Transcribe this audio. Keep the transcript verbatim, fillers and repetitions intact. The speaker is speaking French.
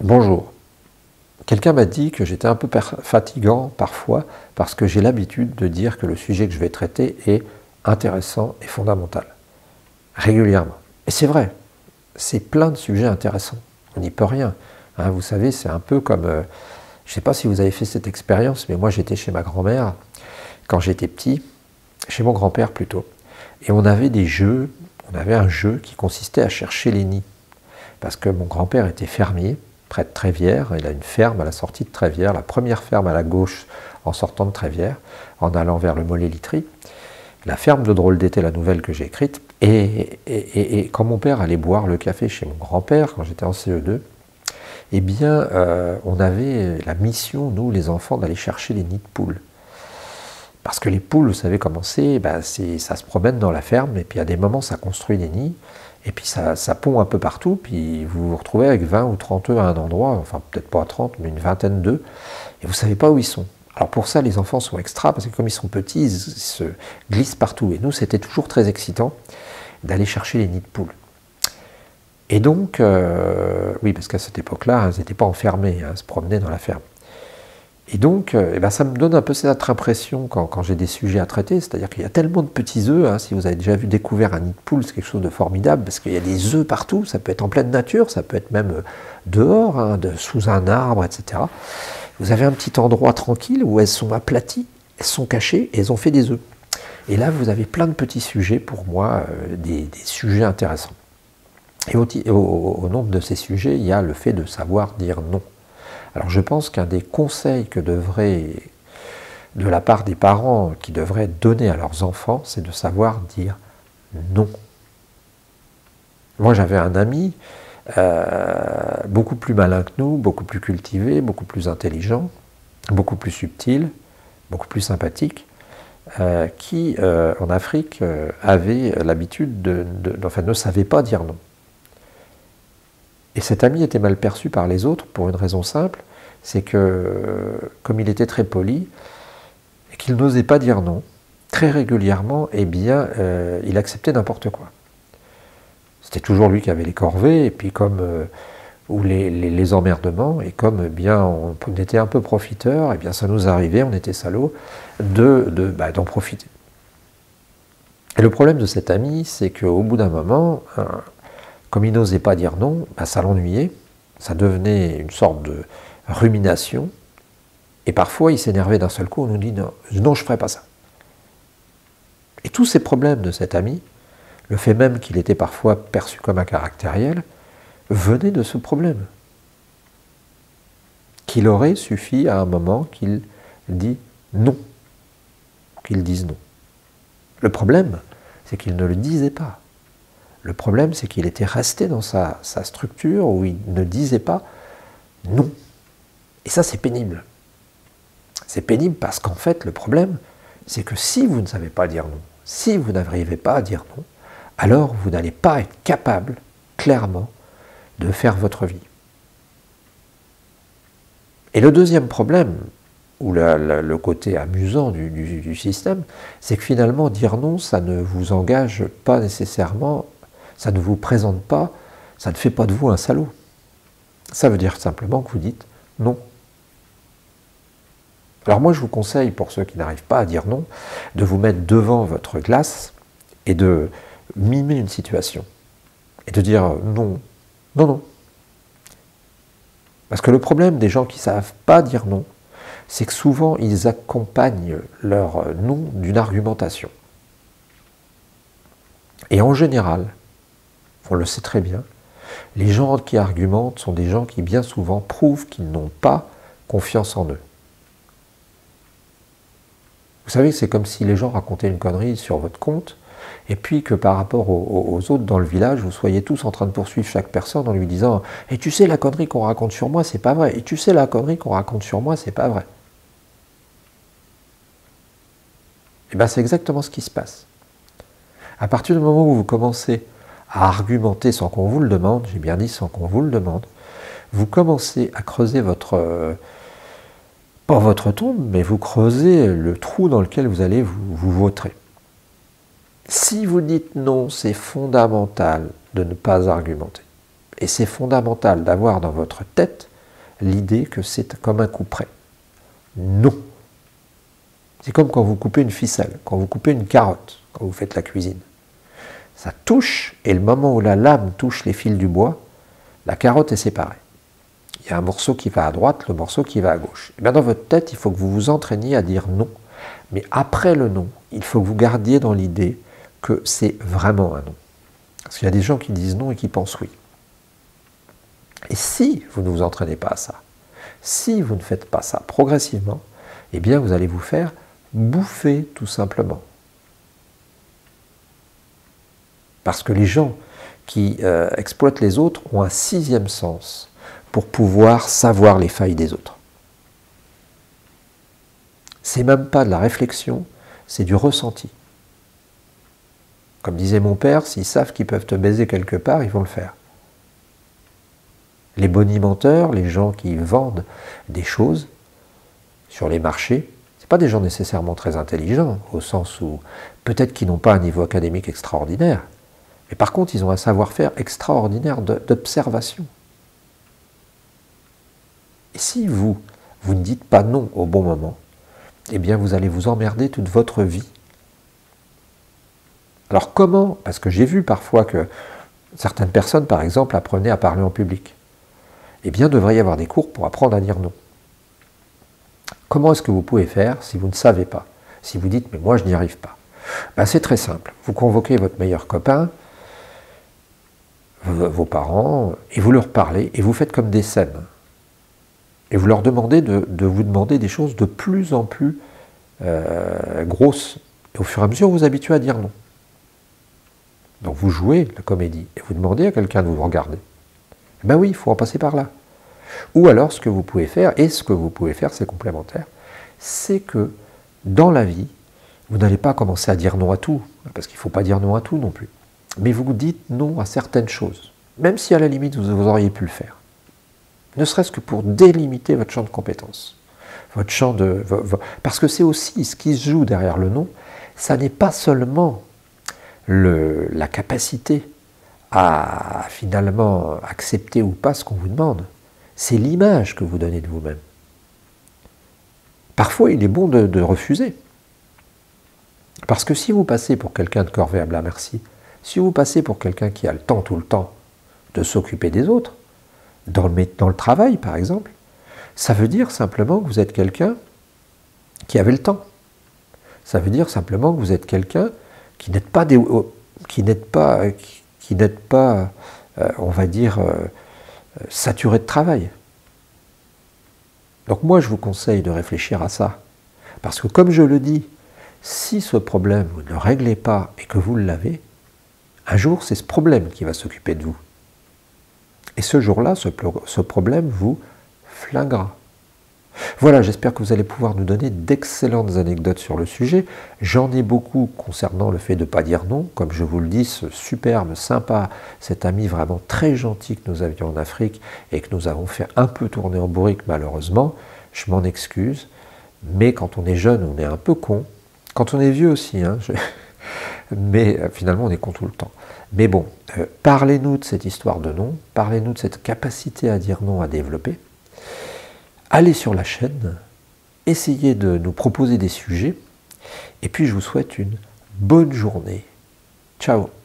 Bonjour. Quelqu'un m'a dit que j'étais un peu fatigant parfois parce que j'ai l'habitude de dire que le sujet que je vais traiter est intéressant et fondamental. Régulièrement. Et c'est vrai, c'est plein de sujets intéressants. On n'y peut rien. Hein, vous savez, c'est un peu comme... Euh, je ne sais pas si vous avez fait cette expérience, mais moi j'étais chez ma grand-mère quand j'étais petit, chez mon grand-père plutôt. Et on avait des jeux, on avait un jeu qui consistait à chercher les nids. Parce que mon grand-père était fermier, près de Trévières, il a une ferme à la sortie de Trévières, la première ferme à la gauche en sortant de Trévières, en allant vers le Mollet-Litry. La ferme de Drôle d'été, la nouvelle que j'ai écrite. Et, et, et, et quand mon père allait boire le café chez mon grand-père, quand j'étais en C E deux, eh bien, euh, on avait la mission, nous les enfants, d'aller chercher les nids de poules. Parce que les poules, vous savez comment c'est, ben ça se promène dans la ferme, et puis à des moments, ça construit des nids, et puis ça, ça pond un peu partout, puis vous vous retrouvez avec vingt ou trente œufs à un endroit, enfin peut-être pas trente, mais une vingtaine d'œufs, et vous ne savez pas où ils sont. Alors pour ça, les enfants sont extra, parce que comme ils sont petits, ils se glissent partout. Et nous, c'était toujours très excitant d'aller chercher les nids de poules. Et donc, euh, oui, parce qu'à cette époque-là, elles n'étaient pas enfermées, hein, elles se promenaient dans la ferme. Et donc, euh, eh ben, ça me donne un peu cette impression quand, quand j'ai des sujets à traiter, c'est-à-dire qu'il y a tellement de petits œufs, hein, si vous avez déjà vu découvert un nid de poule, c'est quelque chose de formidable, parce qu'il y a des œufs partout, ça peut être en pleine nature, ça peut être même dehors, hein, de, sous un arbre, et cetera. Vous avez un petit endroit tranquille où elles sont aplaties, elles sont cachées et elles ont fait des œufs. Et là, vous avez plein de petits sujets, pour moi, euh, des, des sujets intéressants. Et au, au, au nombre de ces sujets, il y a le fait de savoir dire non. Alors je pense qu'un des conseils que devrait, de la part des parents, qui devraient donner à leurs enfants, c'est de savoir dire non. Moi j'avais un ami, euh, beaucoup plus malin que nous, beaucoup plus cultivé, beaucoup plus intelligent, beaucoup plus subtil, beaucoup plus sympathique, euh, qui euh, en Afrique euh, avait l'habitude de, de, enfin ne savait pas dire non. Et cet ami était mal perçu par les autres pour une raison simple, c'est que, comme il était très poli, et qu'il n'osait pas dire non, très régulièrement, eh bien, euh, il acceptait n'importe quoi. C'était toujours lui qui avait les corvées, et puis comme, euh, ou les, les, les emmerdements, et comme eh bien, on, on était un peu profiteur, eh bien, ça nous arrivait, on était salauds, de, de, bah, d'en profiter. Et le problème de cet ami, c'est qu'au bout d'un moment, hein, comme il n'osait pas dire non, ben ça l'ennuyait, ça devenait une sorte de rumination, et parfois il s'énervait d'un seul coup, on nous dit non, non je ne ferai pas ça. Et tous ces problèmes de cet ami, le fait même qu'il était parfois perçu comme un caractériel, venaient de ce problème. Qu'il aurait suffi à un moment qu'il dit non, qu'il dise non. Le problème, c'est qu'il ne le disait pas. Le problème, c'est qu'il était resté dans sa, sa structure où il ne disait pas non. Et ça, c'est pénible. C'est pénible parce qu'en fait, le problème, c'est que si vous ne savez pas dire non, si vous n'arrivez pas à dire non, alors vous n'allez pas être capable, clairement, de faire votre vie. Et le deuxième problème, ou le, le, le côté amusant du, du, du système, c'est que finalement, dire non, ça ne vous engage pas nécessairement, ça ne vous présente pas, ça ne fait pas de vous un salaud. Ça veut dire simplement que vous dites non. Alors moi je vous conseille, pour ceux qui n'arrivent pas à dire non, de vous mettre devant votre glace et de mimer une situation. Et de dire non, non, non. Parce que le problème des gens qui ne savent pas dire non, c'est que souvent ils accompagnent leur non d'une argumentation. Et en général, on le sait très bien, les gens qui argumentent sont des gens qui bien souvent prouvent qu'ils n'ont pas confiance en eux. Vous savez, c'est comme si les gens racontaient une connerie sur votre compte, et puis que par rapport aux, aux autres dans le village, vous soyez tous en train de poursuivre chaque personne en lui disant « Et tu sais, la connerie qu'on raconte sur moi, c'est pas vrai. Et tu sais, la connerie qu'on raconte sur moi, c'est pas vrai. » Et bien, c'est exactement ce qui se passe. À partir du moment où vous commencez à argumenter sans qu'on vous le demande, j'ai bien dit sans qu'on vous le demande, vous commencez à creuser votre, euh, pas votre tombe, mais vous creusez le trou dans lequel vous allez vous, vous vautrer. Si vous dites non, c'est fondamental de ne pas argumenter. Et c'est fondamental d'avoir dans votre tête l'idée que c'est comme un coup près. Non. C'est comme quand vous coupez une ficelle, quand vous coupez une carotte, quand vous faites la cuisine. Ça touche, et le moment où la lame touche les fils du bois, la carotte est séparée. Il y a un morceau qui va à droite, le morceau qui va à gauche. Et bien dans votre tête, il faut que vous vous entraîniez à dire non. Mais après le non, il faut que vous gardiez dans l'idée que c'est vraiment un non. Parce qu'il y a des gens qui disent non et qui pensent oui. Et si vous ne vous entraînez pas à ça, si vous ne faites pas ça progressivement, eh bien vous allez vous faire bouffer tout simplement. Parce que les gens qui euh, exploitent les autres ont un sixième sens pour pouvoir savoir les failles des autres. C'est même pas de la réflexion, c'est du ressenti. Comme disait mon père, s'ils savent qu'ils peuvent te baiser quelque part, ils vont le faire. Les bonimenteurs, les gens qui vendent des choses sur les marchés, ce pas des gens nécessairement très intelligents, au sens où peut-être qu'ils n'ont pas un niveau académique extraordinaire, mais par contre ils ont un savoir-faire extraordinaire d'observation. Et si vous, vous ne dites pas non au bon moment, eh bien vous allez vous emmerder toute votre vie. Alors comment? Parce que j'ai vu parfois que certaines personnes, par exemple, apprenaient à parler en public. Eh bien, il devrait y avoir des cours pour apprendre à dire non. Comment est-ce que vous pouvez faire si vous ne savez pas? Si vous dites, mais moi je n'y arrive pas. Ben, c'est très simple. Vous convoquez votre meilleur copain, vos parents, et vous leur parlez, et vous faites comme des scènes. Et vous leur demandez de, de vous demander des choses de plus en plus euh, grosses. Et au fur et à mesure, vous vous habituez à dire non. Donc vous jouez la comédie, et vous demandez à quelqu'un de vous regarder. Ben oui, il faut en passer par là. Ou alors, ce que vous pouvez faire, et ce que vous pouvez faire, c'est complémentaire, c'est que dans la vie, vous n'allez pas commencer à dire non à tout, parce qu'il ne faut pas dire non à tout non plus. Mais vous dites non à certaines choses, même si à la limite vous, vous auriez pu le faire. Ne serait-ce que pour délimiter votre champ de compétences. Votre champ de... Parce que c'est aussi ce qui se joue derrière le non, ça n'est pas seulement le, la capacité à finalement accepter ou pas ce qu'on vous demande. C'est l'image que vous donnez de vous-même. Parfois, il est bon de, de refuser. Parce que si vous passez pour quelqu'un de corvéable à merci, si vous passez pour quelqu'un qui a le temps tout le temps de s'occuper des autres, dans le, dans le travail par exemple, ça veut dire simplement que vous êtes quelqu'un qui avait le temps. Ça veut dire simplement que vous êtes quelqu'un qui n'êtes pas, des, qui n'êtes pas, qui, qui n'êtes pas euh, on va dire, euh, saturé de travail. Donc moi je vous conseille de réfléchir à ça. Parce que comme je le dis, si ce problème vous ne le réglez pas et que vous l'avez, un jour c'est ce problème qui va s'occuper de vous. Et ce jour-là, ce, ce problème vous flinguera. Voilà, j'espère que vous allez pouvoir nous donner d'excellentes anecdotes sur le sujet. J'en ai beaucoup concernant le fait de ne pas dire non. Comme je vous le dis, ce superbe, sympa, cet ami vraiment très gentil que nous avions en Afrique et que nous avons fait un peu tourner en bourrique malheureusement, je m'en excuse. Mais quand on est jeune, on est un peu con. Quand on est vieux aussi, hein, je... mais euh, finalement on est con tout le temps. Mais bon, euh, parlez-nous de cette histoire de non, parlez-nous de cette capacité à dire non à développer. Allez sur la chaîne, essayez de nous proposer des sujets, et puis je vous souhaite une bonne journée. Ciao!